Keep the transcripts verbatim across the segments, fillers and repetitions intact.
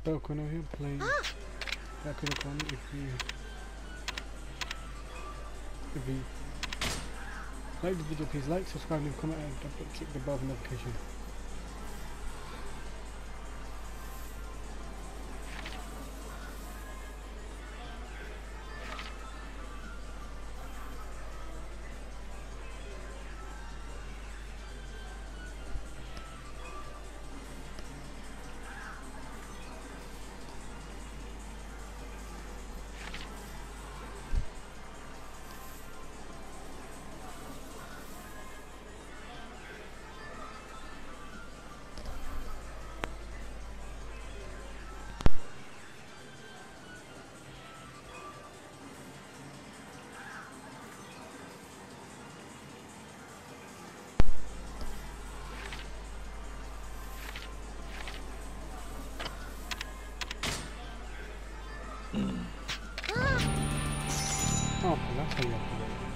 Balcony over here playing. That could have gone if you if you like the video. Please like, subscribe, leave a comment, and don't forget to click the bell for notification. Oh, that's how you have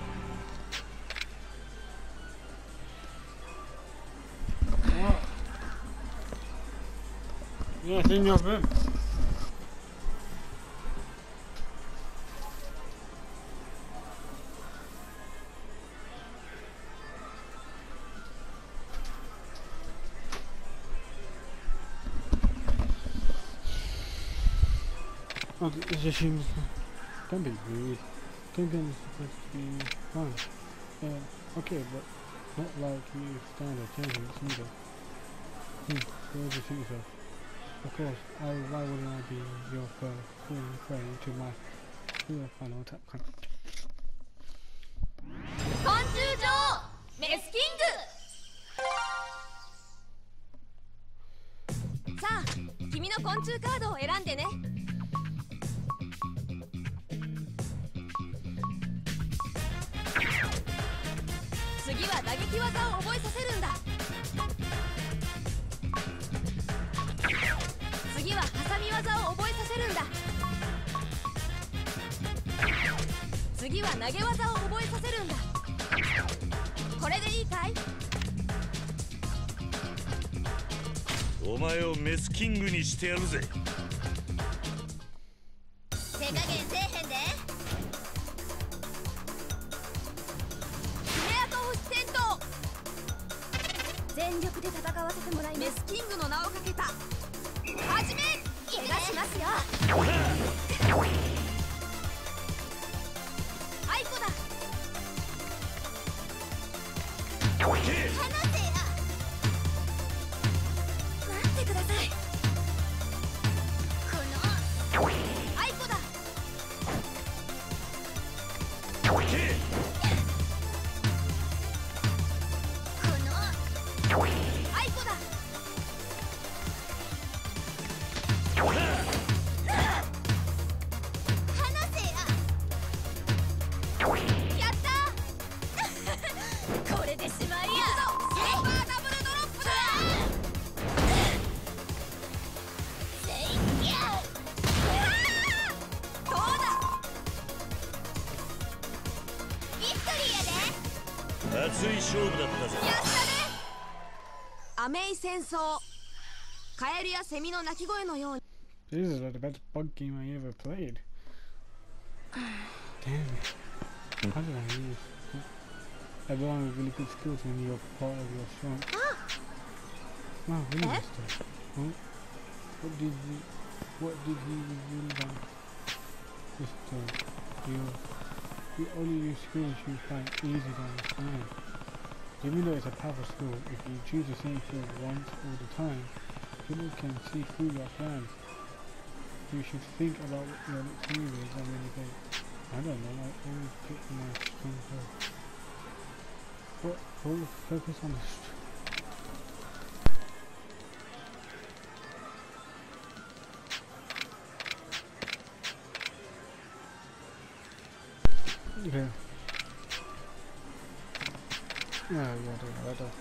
to do it. Oh. Yeah, it's in your room. Oh, it's just you. Don't be rude. Thinking is supposed to be fun. Yeah, okay, but not like you stand a chance against me though. Hmm, where do you see yourself? Of course, I, why wouldn't I be your first falling prey to my real final attack? 昆虫女王メスキング。さあ、君の昆虫カードを選んでね。次は打撃技を覚えさせるんだ。次は挟み技を覚えさせるんだ。次は投げ技を覚えさせるんだ。これでいいかい？ お前をメスキングにしてやるぜ。 手加減せえへんで。全力で戦わせてもらいます。メスキングの名をかけた。はじめ、怪我しますよ。アイコだ。離せや。待ってください。このアイコだ。アイコだ。離せや。やったこれでしまいや。スーパーダブルドロップだ。せいや。どうだ。ビクトリーやで。 熱い勝負だったぜ。 やったね。アメイ戦争。カエルやセミの鳴き声のように。 This is like the best bug game I ever played. Damn it. How did I lose? Everyone with really good skills when you're part of your strength. Wow, really Eh? messed up. Huh? What did you what did he really done? Just uh you you only use skills you find easy to understand. Even though it's a powerful skill, if you choose the same skill once all the time, people can see through your plans. You should think about what your next move is and when you think, I don't know, I always pick my strong hold. What? Hold, focus on the st Yeah. Yeah, yeah, yeah, yeah.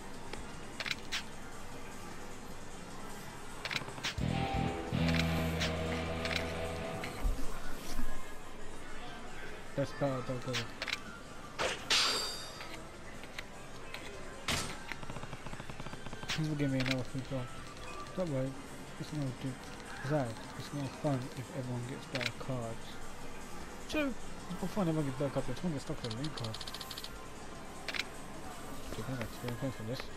Let's go, go, go. This will give me enough food. Don't worry, it's no good. Besides, it's more fun if everyone gets better cards. True, it's more fun if everyone gets better cards, but everyone gets stuck with a link card. Okay, I got experience points for this.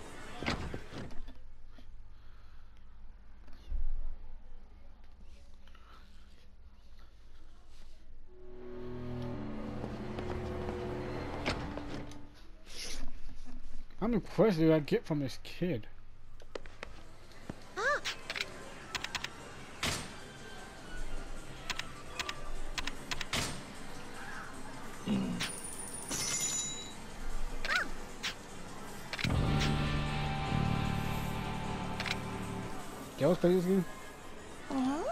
How many quests did I get from this kid? Yeah, let's play this game. Uh-huh.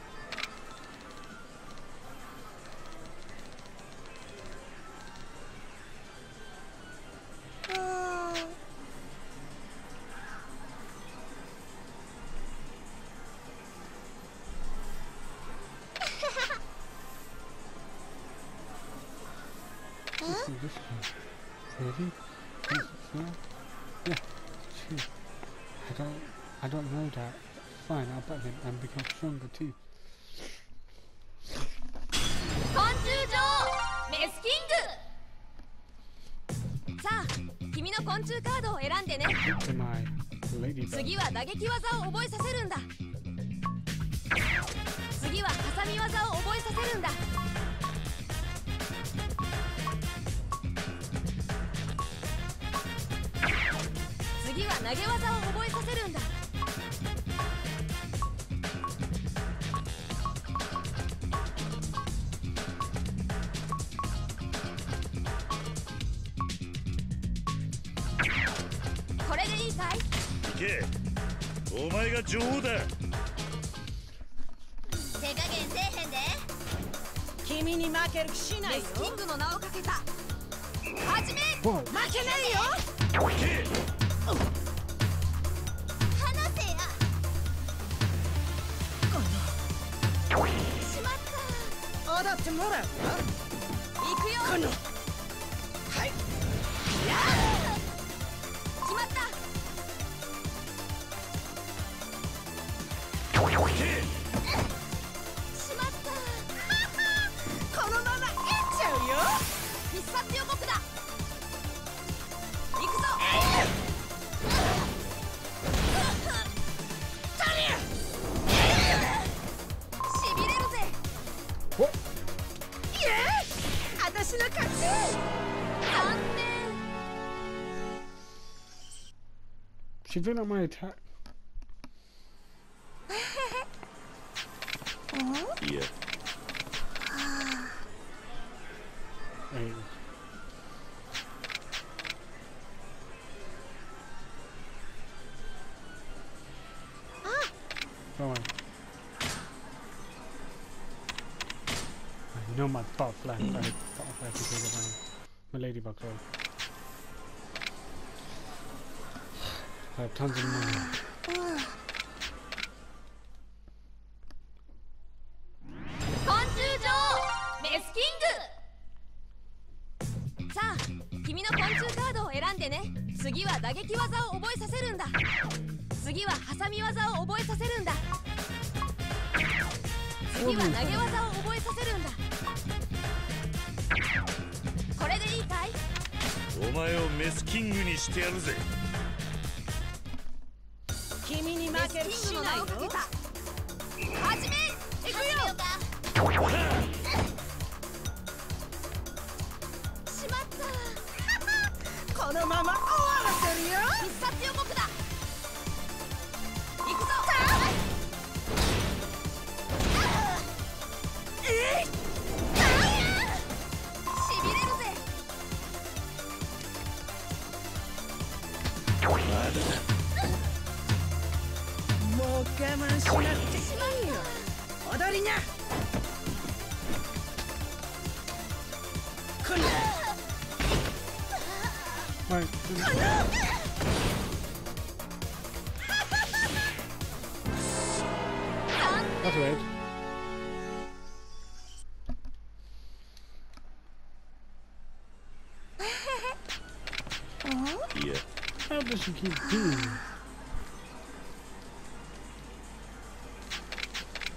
Let's do this one. Ready? Yes, yeah. Yeah. Shit. I don't I don't know that. Fine, I'll bet him and become stronger too. 昆虫女王メスキング。さあ、君の昆虫カードを選んでね。 To my ladybug. 次は打撃技を覚えさせるんだ。次はハサミ技を覚えさせるんだ。次は投げ技を覚えさせるんだ。これでいいかい？ 行け。お前が女王だ。 手加減せえへんで。 君に負ける気しないよ。 メスキングの名をかけた。始め。 Whoa. 負けないよ。 行け。 離せや。しまった。 踊ってもらうわ。 行くよ。 このはい決まった。 行け。 しまった。 このままいっちゃうよ。 必殺予告だ。行くぞ。しびれるぜ。 What? イエーイ。私の勝ち。 残念。 She did not my attack. いや。 Hey. Go on. I know my butterfly, my butterfly can take it down. My ladybug, sorry. I have tons of money. 昆虫女王メスキング。さあ、君の昆虫カードを選んでね。次は打撃技を覚えさせるんだ。次はハサミ技を覚えさせるんだ。次は投げ技を覚えさせるんだ。これでいいかい？ お前をメスキングにしてやるぜ。 君に負メスける気キングのしないよ。 名をかけた。始め。いくよ。しまった。 このまま終わらせるよ。 必殺予告だ。行くぞ。 えい。 しびれるぜ。 もう我慢しなくていいよ。踊りな。この Right. That's weird. Yeah. How does she keep doing?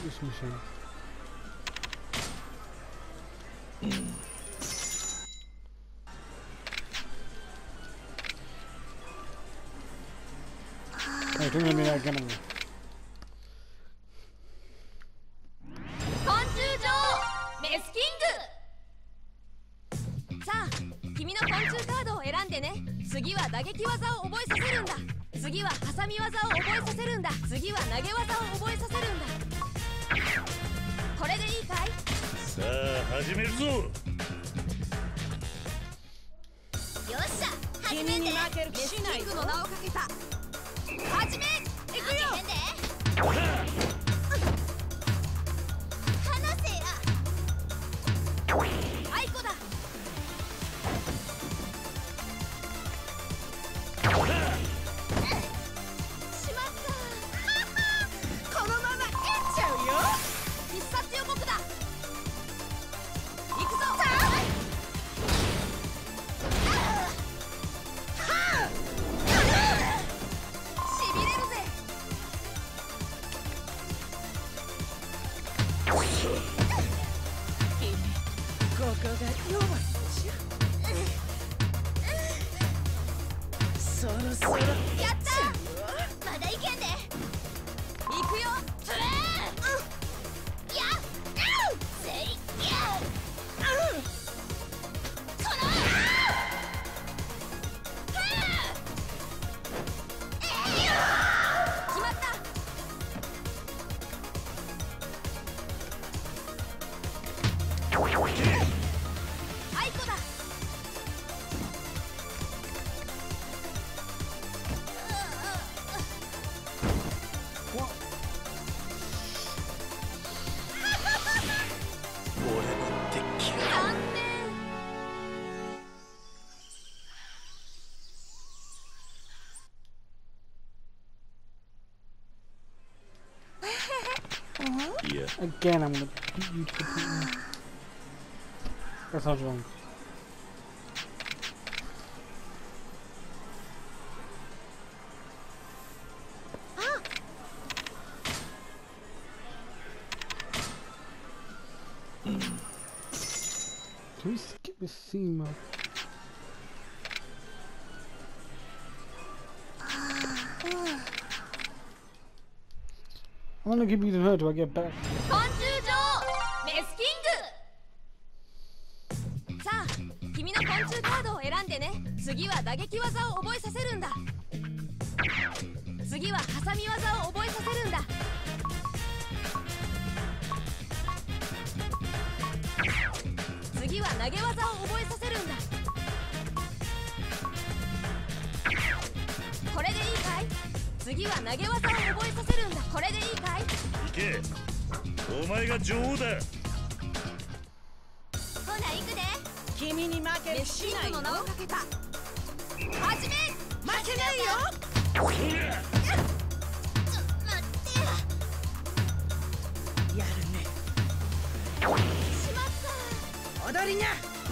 this mission. Hey, don't let me that again. 昆虫女王メスキング。さあ君の昆虫カードを選んでね。次は打撃技を覚えさせるんだ。次は挟み技を覚えさせるんだ。次は投げ技を覚えさせるんだ。これでいいかい？ さあ始めるぞ。 よっしゃ始めて。 君に負ける気しないぞ。 メスキングの名をかけた。始め。いくよ。離せや。あいこだ。しまった。 このままいっちゃうよ。 必殺予告だ。行くぞ。しびれるぜ。 君ここが弱いでしょ。そろそろやったー。まだいけんで。行くよ。つれー。やっせいやこの決まった。あいこだ。 俺の敵は残念。 いや Again, I'm gonna beat you to the point. That sounds wrong. Can we skip this scene mode? I'm gonna keep beating her till I get back. 昆虫女王メスキング。さあ君の昆虫カードを選んでね。次は打撃技を覚えさせるんだ。次は挟み技を覚えさせるんだ。次は投げ技を覚えさせるんだ。これでいいかい？次は投げ技を覚えさせるんだ。これでいいかい？ 行け。お前が女王だ。 ほな行くで。 君に負けメスる気しないよ。 キングの名をかけた。始め。 負けないよ。 ちょ待ってやるね。 しまった。 踊りな。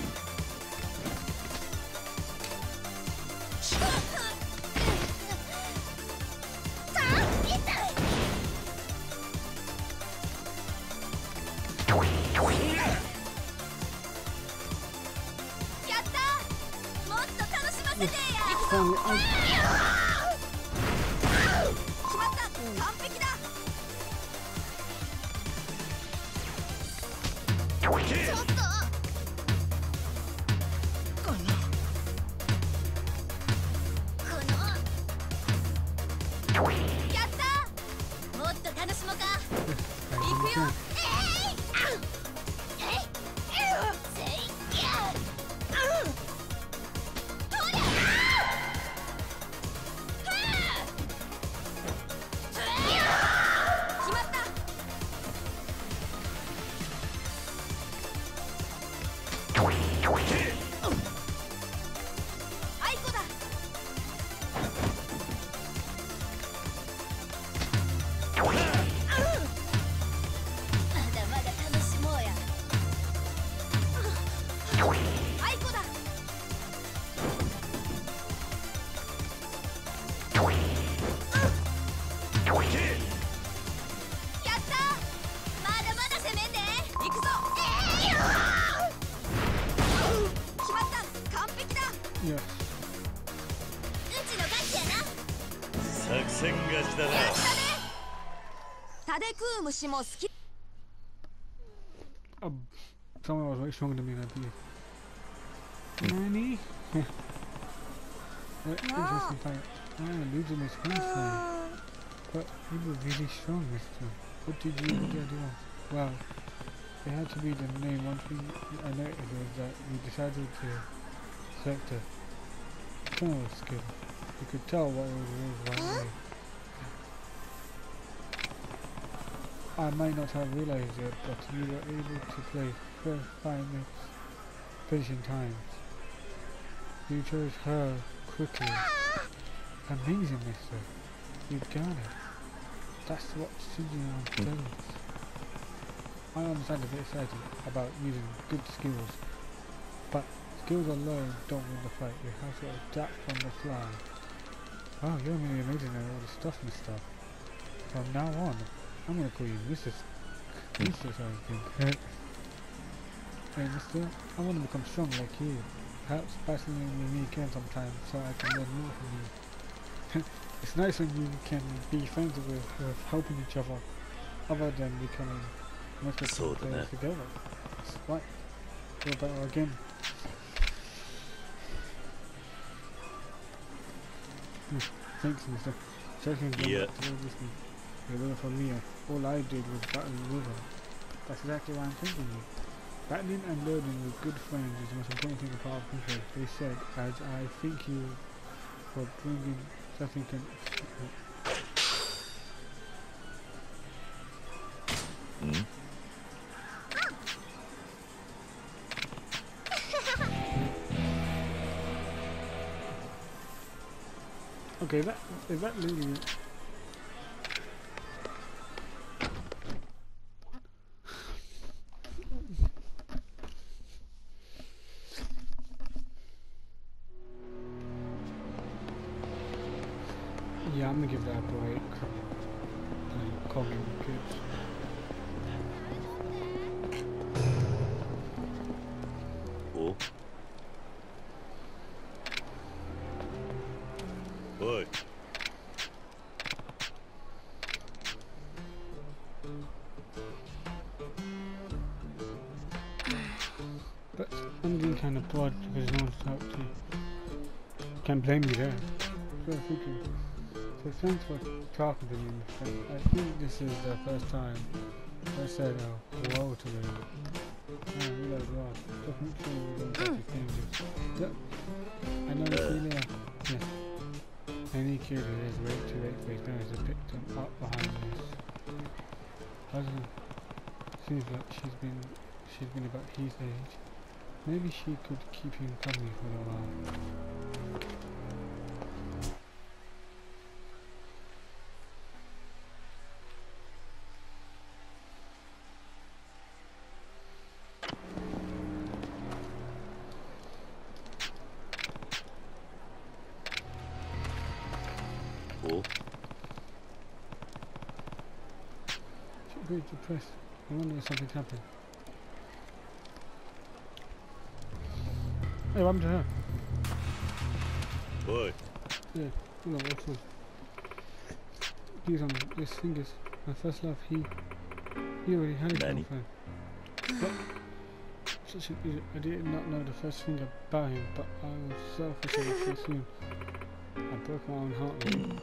やったー。もっと楽しませてや。 Finally, I 決まった。完璧だ。ちょっとこのこのやったー。もっと楽しもうか。行くよ。えいあうえいせいやうんとりゃ決まった。あいこだ。 Yes. うちの勝ちやな。 作戦勝ちだな。 タデクームシも好き。 Um, someone was way stronger than me in that video. Nani? What interesting fight. Ah, losing his friends fight. But he was really strong this time. What did you what did I do wrong? Wow. It had to be the name. One thing I noticed was that we decided to select a tunnel skill. You could tell what was the right way. I might not have realized it, but you were able to play first five minutes finishing times. You chose her quickly. Amazing, mister. You got it. That's what Shinji does. I understand a bit excited about using good skills, but skills alone don't win the fight. You have to adapt on the fly. Wow, you're really amazing at all the stuff and stuff. From now on, I'm gonna call you Missus Mister something. Hey mister, I wanna become strong like you. Perhaps battling with me again sometime so I can learn more from you. It's nice when you can be friends with, with helping each other, other than becoming multiple players together. It's right. We're better again. Thanks, mister. Checking Yeah. You're looking for me. All I did was battle with her. That's exactly why I'm thinking you. Battling and learning with good friends is the most important thing about our country. They said, as I thank you for bringing something can. Mm. Okay, that is that really. Yeah, I'm gonna give that a break. Like, call me kids. Oh. Oi. But I'm being kind of bored because no one's talked to you. Can't blame you there. So I'm thinking. So thanks for talking to me, my friend. I think this is the first time I said uh, hello to you. I realize well. Just make sure we don't get exchanges. Yep. I know the feeling. Yes. Any kid who is raped too late face down is a victim up behind this. Husband seems like she's been she's been about his age. Maybe she could keep him company for a while. Oh. She's very depressed. I wonder if something's happened. Hey, what happened to her? Oi. Yeah, you know what's on. These on his fingers. My first love, he he already had a Danny. girlfriend. What? Such an idiot. I did not know the first thing about him, but I was selfish enough to assume. I broke my own heart with him.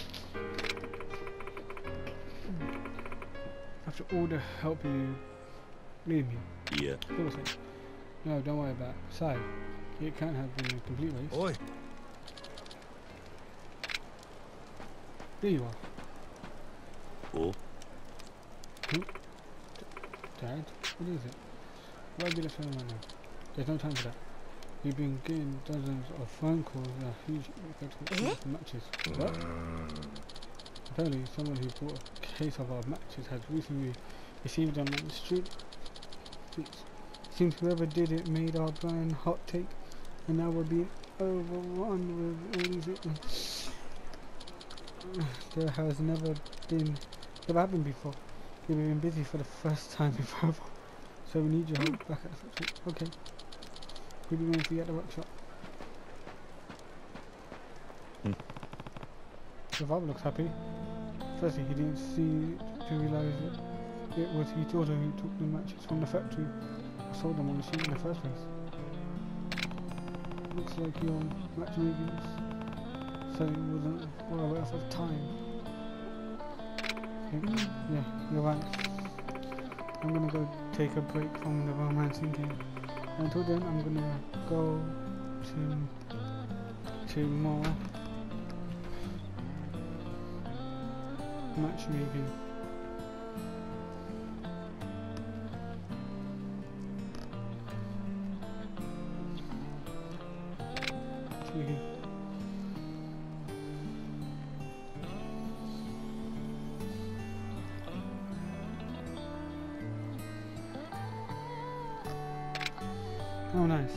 After all the help you gave me. Yeah. Of course it. No, don't worry about it. Besides, it can't have been a complete waste. Oi. There you are. Oh. Dad, what is it? Why be the phone right now? There's no time for that. We've been getting dozens of phone calls and a huge Eh? for matches. What? Apparently, someone who bought a case of our matches has recently received them on the street. It seems whoever did it made our brand hot take, and now we're being overrun with all these victims. There has never been, never happened before. We've been busy for the first time in forever, so we need your help back at the factory. Okay. We'll be waiting for you at the workshop. The father looks happy. Firstly, he didn't see to realise it. It was his daughter who took the matches from the factory and sold them on the sheet in the first place. Looks like your matchmaking, so it wasn't well worth of time. Yeah, yeah, you're right. I'm gonna go take a break from the romancing game. Until then, I'm gonna go to to more matchmaking. Matchmaking. Oh, nice.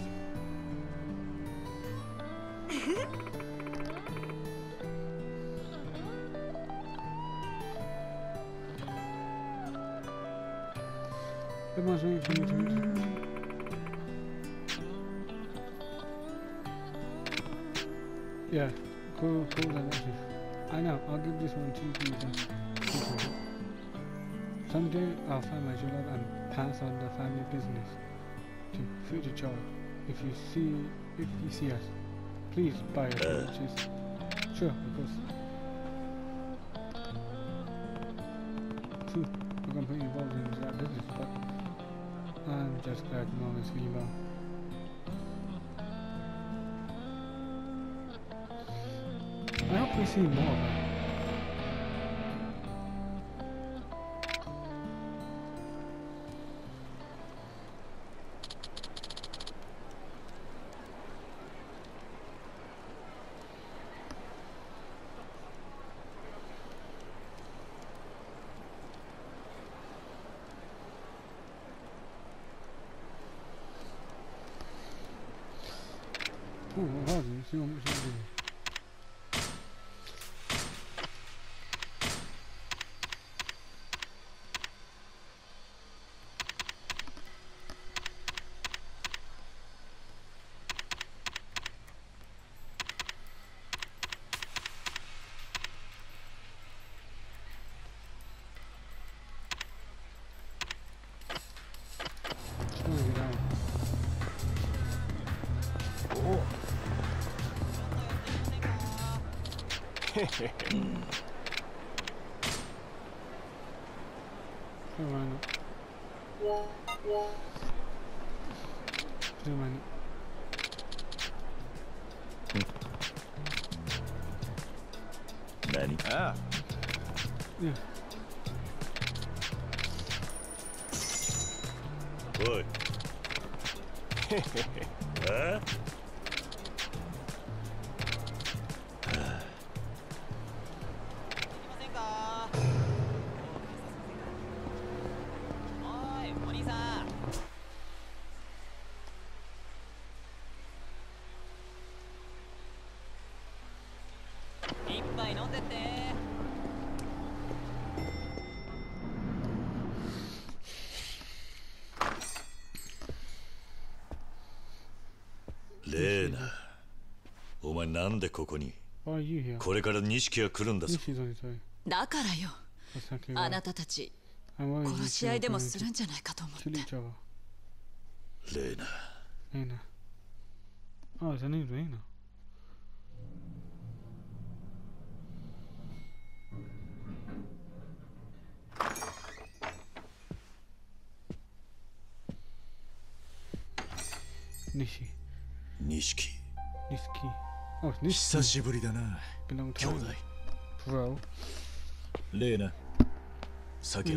Everyone's waiting for me to... Yeah, cool, cool, I love you. I know, I'll give this one to you then. Someday I'll find my true love and pass on the family business to future child. If you see, if you see us, please buy us uh. watches. Sure, of course. True, we're gonna put you involved in that business, but I'm just glad Mom is feeling well. I hope we see more of her. Oh, what was it? See how much I do. Nani? Ah. Yeah. Oi. Huh?レーナ、お前なんでここに？これから錦が来るんだぞ。 だからよ。あなたたち殺し合いでもするんじゃないかと思って。レーナ。 レーナ。あ、じゃねえレーナ。西。 錦。 錦。久しぶりだな。兄弟。 Bro。 レーナ。酒を。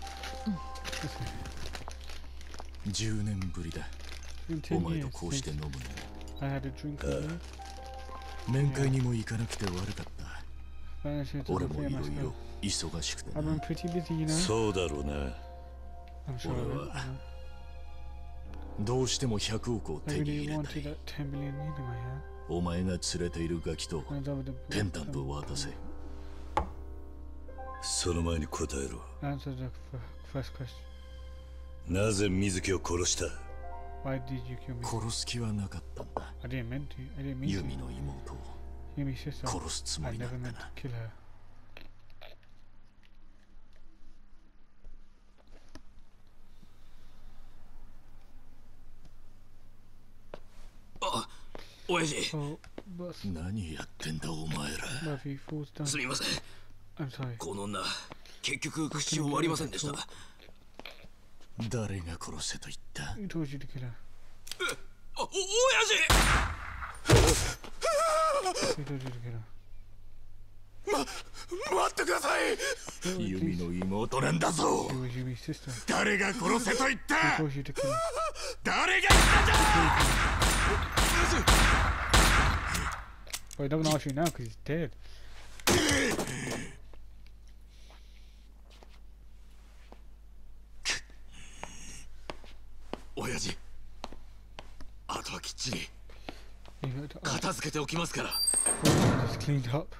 十年ぶりだ。お前とこうして飲むの。面会にも行かなくて悪かった。俺もいろいろ忙しくてな。 そうだろうな。 俺はどうしてもひゃくおくを手に入れたい。お前が連れているガキとペンダントを渡せ。 その前に答えろ。なぜ水木を殺した？ 殺す気はなかったんだ。ユミの妹を殺すつもりなんだな。 あ、親父。 何やってんだお前ら。 すみません。この女、結局口を割りませんでした。 誰が殺せと言った？ え、お、親父。ま、待ってください。 ユミの妹なんだぞ。誰が殺せと言った？誰が言ったんだ ？Well, he doesn't ask you now because he's dead. 親父、あとはきっちり片付けておきますから。 Just cleaned up.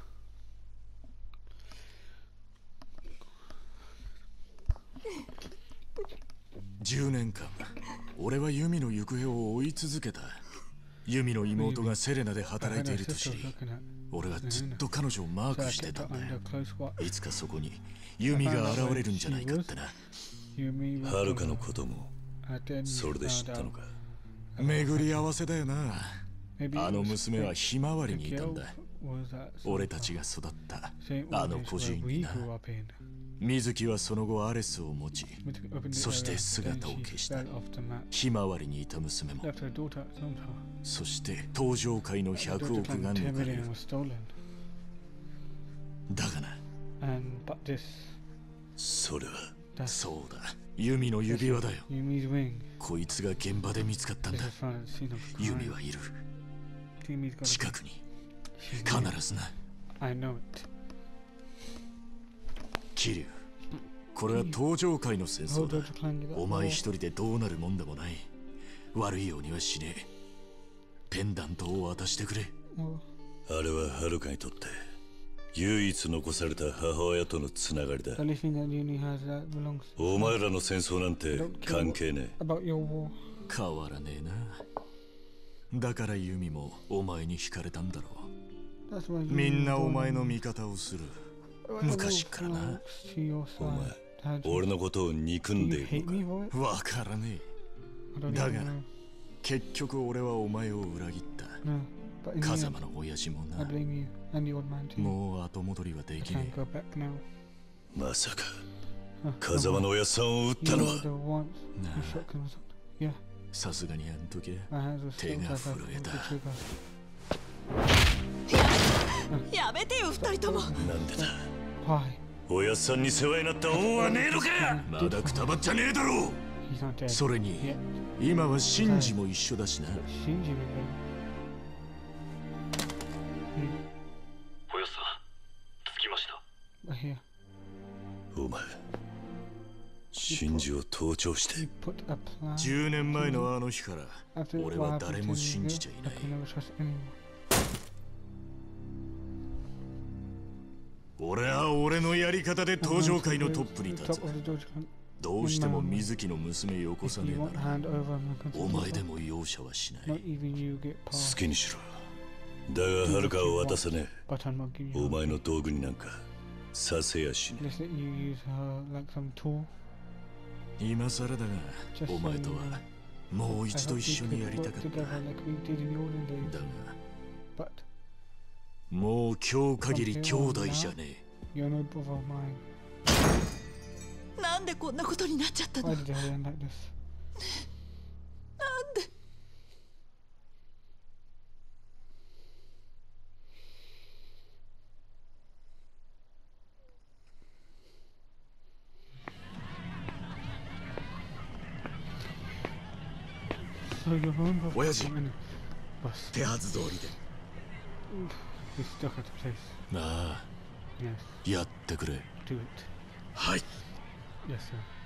じゅうねんかん、俺はユミの行方を追い続けた。ユミの妹がセレナで働いていると知り、俺はずっと彼女をマークしてたんだよ。いつかそこにユミが現れるんじゃないかってな。 はるかのこともそれで知ったのか。 巡り合わせだよな。あの娘はひまわりにいたんだ。俺たちが育ったあの孤児院にな。水木はその後アレスを持ち、そして姿を消した。ひまわりにいた娘も。そして登場界のひゃくおくが抜かれる。だがな、 それはそうだ、ユミの指輪だよ。こいつが現場で見つかったんだ。ユミはいる、近くに必ずな。桐生、これは登場界の戦争だ。お前一人でどうなるもんでもない。悪いようにはしねえ。ペンダントを渡してくれ。 あれははるかにとって唯一残された母親とのつながりだ。お前らの戦争なんて関係ねえ。 変わらねえな。だからユミもお前に惹かれたんだろう。みんなお前の味方をする。昔からな。 お前、俺のことを憎んでいるのか。 わからねえ。だが結局俺はお前を裏切った。風間の親父もな。もう後戻りはできねえ。 まさか風間の親さんを撃ったのは。 なあ、さすがにあん時手が震えた。やめてよ二人とも。 なんでだ。おやっさんに世話になった恩はねえのか。 まだくたばっちゃねえだろう。それに今はシンジも一緒だしな。 おやっさん、着きました。 お前、シンジを盗聴して。 じゅうねんまえのあの日から俺は誰も信じちゃいない。俺は俺のやり方で登場界のトップに立つ。どうしても水木の娘よこさねえならお前でも容赦はしない。 好きにしろ。だがはるかを渡さねえ。お前の道具になんかさせやしねえ。 今更だがお前とはもう一度一緒にやりたかった。だがもう今日限り兄弟じゃねえ。 なんでこんなことになっちゃったの？なんで？ 親父、手はず通りで。 ああ、やってくれ。 はい。 Yes, sir.